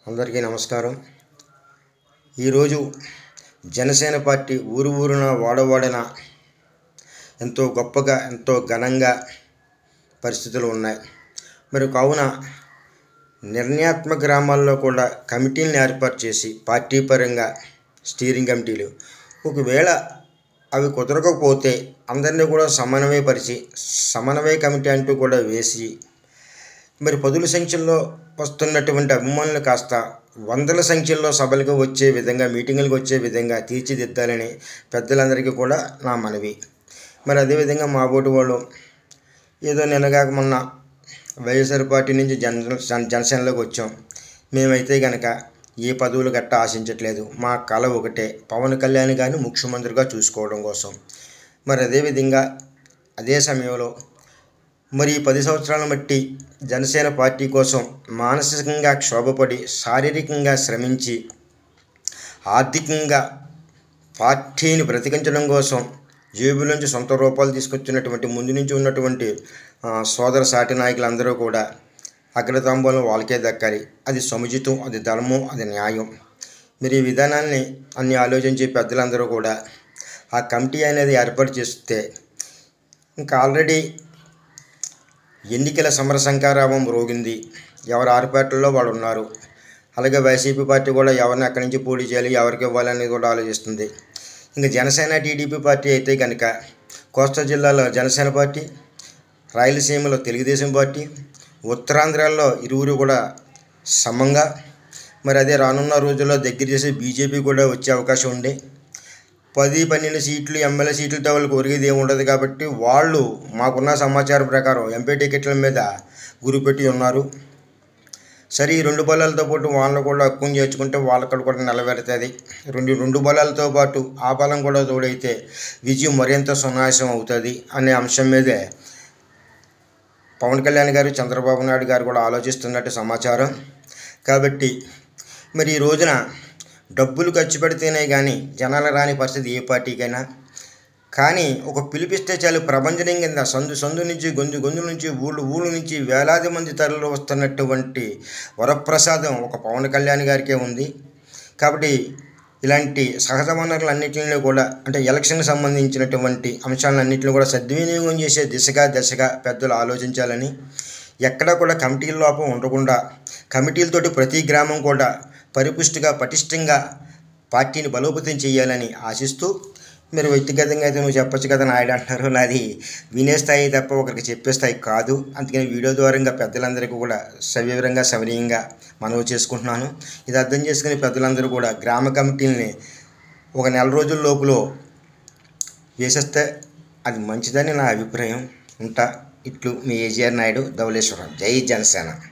అందరికీ నమస్కారం. ఈరోజు జనసేన పార్టీ ఊరున వాడవాడన ఎంతో గొప్పగా ఎంతో ఘనంగా పరిస్థితులు ఉన్నాయి. మరి కావున నిర్ణయాత్మక గ్రామాల్లో కూడా కమిటీలను ఏర్పాటు చేసి పార్టీ పరంగా స్టీరింగ్ కమిటీలు ఒకవేళ అవి కుదరకపోతే అందరినీ కూడా సమన్వయపరిచి సమన్వయ కమిటీ అంటూ కూడా వేసి మరి పదుల సంఖ్యలో వస్తున్నటువంటి అభిమానులు కాస్త వందల సంఖ్యలో సభలకు వచ్చే విధంగా మీటింగులకు వచ్చే విధంగా తీర్చిదిద్దాలని పెద్దలందరికీ కూడా నా మనవి. మరి అదేవిధంగా మా బోటి వాళ్ళు ఏదో నిన్నగాక మొన్న వైఎస్ఆర్ పార్టీ నుంచి జనసేనలోకి వచ్చాం. మేమైతే కనుక ఏ పదవులు గట్టా ఆశించట్లేదు. మా కళ ఒకటే, పవన్ కళ్యాణ్ గారిని ముఖ్యమంత్రిగా చూసుకోవడం కోసం. మరి అదేవిధంగా అదే సమయంలో మరి 10 సంవత్సరాలను బట్టి జనసేన పార్టీ కోసం మానసికంగా క్షోభపడి శారీరకంగా శ్రమించి ఆర్థికంగా పార్టీని బ్రతికించడం కోసం జేబులోంచి సొంత రూపాయలు తీసుకొచ్చినటువంటి ముందు నుంచి ఉన్నటువంటి సోదర సాటి నాయకులందరూ కూడా అగ్రతాంబూలం వాళ్ళకే దక్కాలి. అది సముచితం, అది ధర్మం, అది న్యాయం. మీరు ఈ విధానాన్ని అన్ని ఆలోచించే పెద్దలందరూ కూడా ఆ కమిటీ అనేది ఏర్పాటు చేస్తే ఇంకా ఆల్రెడీ ఎన్నికల సమరశంకారావం రోగింది. ఎవరు ఆరుపేటల్లో వాళ్ళు ఉన్నారు. అలాగే వైసీపీ పార్టీ కూడా ఎవరిని అక్కడి నుంచి పోటీ చేయాలి, ఎవరికి ఇవ్వాలనేది కూడా ఆలోచిస్తుంది. ఇంకా జనసేన టీడీపీ పార్టీ అయితే కనుక కోస్తా జిల్లాలో జనసేన పార్టీ, రాయలసీమలో తెలుగుదేశం పార్టీ, ఉత్తరాంధ్రాల్లో ఇరువురు కూడా సమంగా మరి అదే రానున్న రోజుల్లో దగ్గర చేసి బీజేపీ కూడా వచ్చే అవకాశం ఉంది. 10-12 సీట్లు ఎమ్మెల్యే సీట్లతో వాళ్ళకి ఒరిగేది ఏమి ఉండదు కాబట్టి వాళ్ళు మాకున్న సమాచారం ప్రకారం ఎంపీ టికెట్ల మీద గురిపెట్టి ఉన్నారు. సరే, ఈ 2 బలాలతో పాటు వాళ్ళని కూడా హక్కుని చేర్చుకుంటే వాళ్ళక్కడ కూడా నిలబెడుతుంది. రెండు బలాలతో పాటు ఆ బలం కూడా తోడైతే విజయం మరింత సునాయాసం అవుతుంది అనే అంశం మీదే పవన్ కళ్యాణ్ గారు, చంద్రబాబు నాయుడు గారు కూడా ఆలోచిస్తున్నట్టు సమాచారం. కాబట్టి మరి ఈ రోజున డబ్బులు ఖర్చు పెడితేనే కానీ జనాల రాని పరిస్థితి ఏ పార్టీకైనా. కానీ ఒక పిలిపిస్తే చాలు ప్రభంజనం కింద సందు నుంచి గొంతు నుంచి ఊళ్ళు నుంచి వేలాది మంది తరలి వస్తున్నటువంటి వరప్రసాదం ఒక పవన్ కళ్యాణ్ గారికే ఉంది. కాబట్టి ఇలాంటి సహజ వనరులన్నింటినీ కూడా అంటే ఎలక్షన్కి సంబంధించినటువంటి అంశాలన్నింటినీ కూడా సద్వినియోగం చేసే దశగా పెద్దలు ఆలోచించాలని, ఎక్కడా కూడా కమిటీల లోపం ఉండకుండా కమిటీలతోటి ప్రతి గ్రామం కూడా పరిపుష్టిగా పటిష్టంగా పార్టీని బలోపేతం చేయాలని ఆశిస్తూ, మీరు వ్యక్తిగతంగా అయితే నువ్వు చెప్పొచ్చు కదా నాయుడు అంటారు, నాది వినే స్థాయి తప్ప ఒకరికి చెప్పే స్థాయి కాదు. అందుకని వీడియో ద్వారా పెద్దలందరికీ కూడా సవివరంగా సవినీయంగా మనవి చేసుకుంటున్నాను. ఇది అర్థం చేసుకుని పెద్దలందరూ కూడా గ్రామ కమిటీలని ఒక నెల రోజుల లోపల వేసేస్తే అది మంచిదని నా అభిప్రాయం. ఉంటా. ఇట్లు మీ ఏజీఆర్ నాయుడు, ధవళేశ్వరం. జై జనసేన.